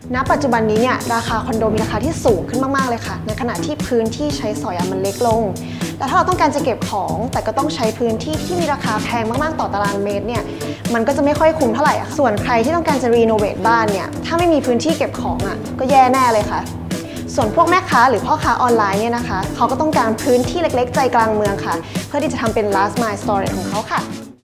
ณปัจจุบันนี้เนี่ยราคาคอนโดมีราคาที่สูงขึ้นมากๆเลยค่ะในขณะที่พื้นที่ใช้สอยมันเล็กลงแต่ถ้าเราต้องการจะเก็บของแต่ก็ต้องใช้พื้นที่ที่มีราคาแพงมากๆต่อตารางเมตรเนี่ยมันก็จะไม่ค่อยคุ้มเท่าไหร่ส่วนใครที่ต้องการจะรีโนเวทบ้านเนี่ยถ้าไม่มีพื้นที่เก็บของก็แย่แน่เลยค่ะส่วนพวกแม่ค้าหรือพ่อค้าออนไลน์เนี่ยนะคะเขาก็ต้องการพื้นที่เล็กๆใจกลางเมืองค่ะเพื่อที่จะทำเป็น last mile storage ของเขาค่ะ